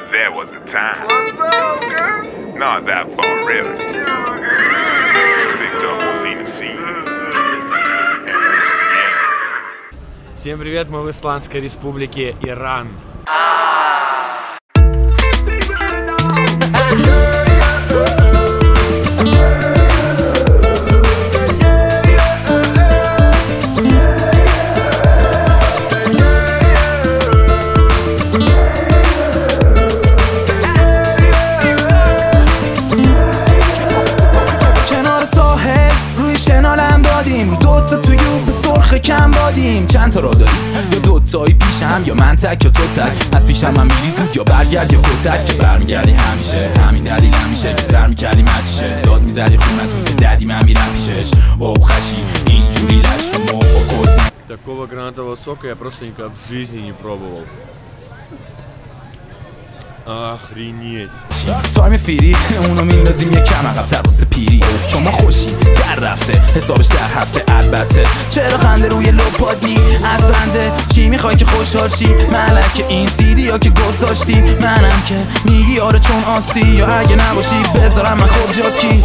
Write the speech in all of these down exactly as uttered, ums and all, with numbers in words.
There was a time. What's up, girl? Not that far, really. TikTok was in the scene. Всем привет, мы в Исламской Республике Иран. دوتا توی به سرخ کم بادیم چند تا را داریم یا دوتایی پیشم یا من تک یا تو تک از پیشم من میری زود یا برگرد یا کتک که برمیگردی همیشه همین دلیل همیشه که سر میکردی مچیشه داد میزدی خونتون که ددی من میرم پیشش واو خشی اینجوری لش رو مو با کد. Такого гранатового сока я просто никогда в жизни не пробовал. Охренеть. تایم فیری اونو میندازیم یه کم عقب تر واسه پیری چون ما خوشیم در رفته حسابش در هفته البته چرا خنده روی لپات نی از بنده چی میخوای که خوشحال شی ملک این سیدی یا که گذاشتی منم که میگی آره چون آسی یا اگه نباشی بذارم من خود جات کی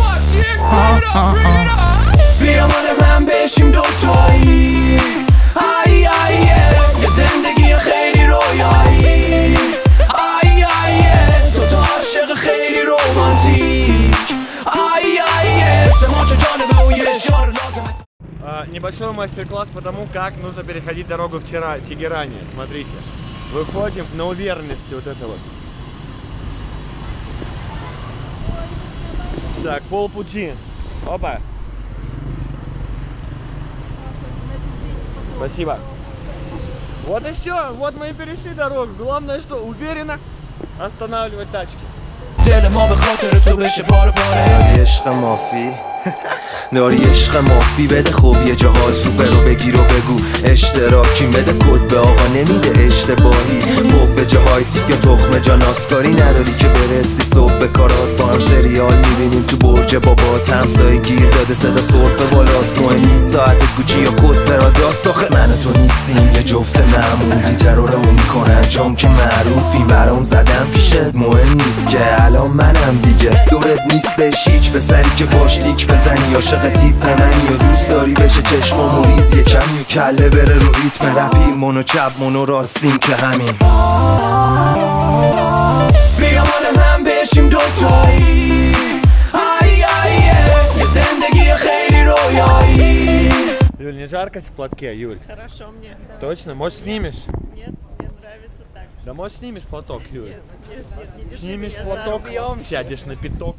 بیا مال من بشیم دوتایی ای ای یه زندگی خیلی رویایی عاشق خیلی رومانتیک ай ай سماچه جانبه و یه شار لازمه. Небольшой мастер-класс по тому, как нужно переходить дорогу в Тегеране. Смотрите, выходим на уверенности вот это вот. Так, полпути. Опа. Спасибо. Вот и все. Вот мы и перешли дорогу. Главное, что уверенно останавливать тачки. دل ما به خاطر تو بشه پاره پاره داری عشق مافی داری عشق مافی بده خوب یه جا حال سوپر رو بگیر و بگو اشتراکی بده کد به آقا نمیده اشتباهی خوب به جاهای یا تخم جاناتکاری نداری که برسی صبح به کارات با هم سریال میبینیم تو برج بابا تمسایی گیر داده صدا سرفه بالاست مهم نیست ساعت گوچی یا کد براداست آخه من تو نیستیم یه جفت معمولی ترورمون میکنن چون که معروفیم برام زدم پیشت مهم نیست که الان منم دیگه دورت نیستش هیچ پسری که باش تیک بزنی عاشق تیپ منی یا دوست داری بشه چشمامو ریز یه کمی و کله بره رو ریتم رپی منو چپ منو راستیم که همین بیا مال من بشیم دوتایی ای ای یه زندگی خیلی رویایی. Юль, не жарко в платке, Юль? Хорошо мне. Точно? Может, снимешь? Нет, мне нравится так. Да может, снимешь платок, Юль? Нет, нет, нет, не держи Снимешь меня платок, за руку. сядешь на пяток.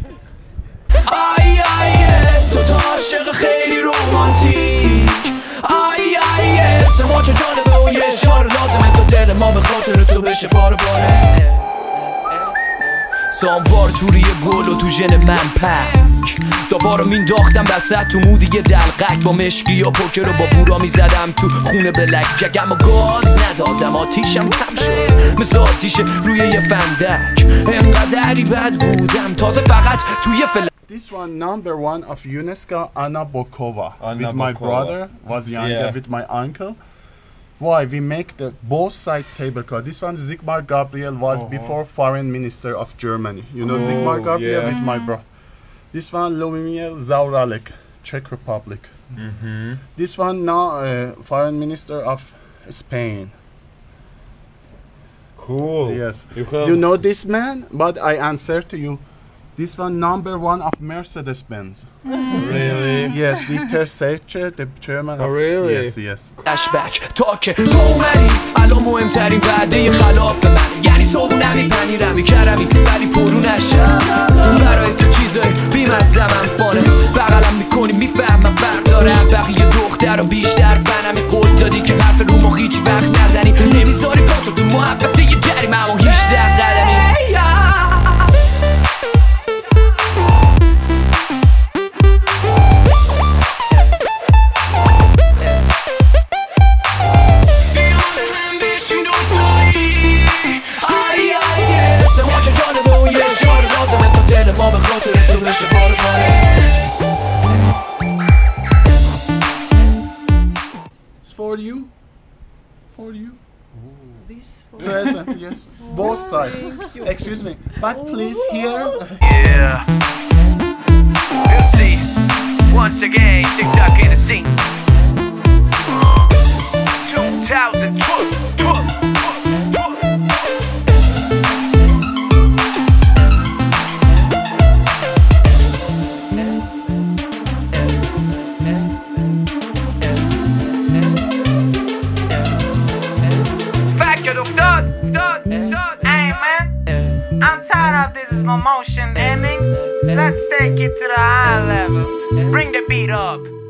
ای ای دو تا عاشق خیلی رومانتیک ای ای سماچه جانبه و یه شار لازمه تا دل ما به خاطر تو بشه پاره پاره ساموار توری گل و تو ژن من پک داوارو مینداختم وسط تو مودی یه دلقک با مشکی یا پوکر و با بورا میزدم تو خونه بلک جگم و گاز ندادم آتیشم کم شد مثل آتیش روی یه فندک انقدری بد بودم تازه فقط توی فلک. This one number one of UNESCO, Anna Bokova. Anna with my Bokova. brother was younger Yeah. with my uncle. Why we make the both side table card. This one Sigmar Gabriel was Uh-huh. before foreign minister of Germany. You know Oh, Sigmar Gabriel yeah. with my bro. This one Lubomir Zaoralek, Czech Republic. Mm-hmm. This one now uh, foreign minister of Spain. Cool. Yes. You have... You know this man? But I answer to you. This one number one of Mercedes Benz. Really? Yes, Dieter Seitsche, the chairman Oh, of... really? Yes, yes. flashback تا که تو اومدی الان مهمترین وعده خلاف من یعنی صبونمی پنیرمی کرمی ولی پرو نشم برای تو چیزای بیمزم هم فانه بغلم میکنی میفهمم فرق دارم بقیه دختر و بیشتر فنمی قول دادی که حرف رو ما هیچ وقت نزنی نمیذاری پاتو تو محبت یه جریم اما هیچ در قدمی It's for you. For you. This for Present yes. Both sides. Excuse me. But please here. Yeah. We'll see. Once again, TikTok in the scene. two thousand twelve. Hey man, I'm tired of this slow motion ending. Let's take it to the high level. Bring the beat up.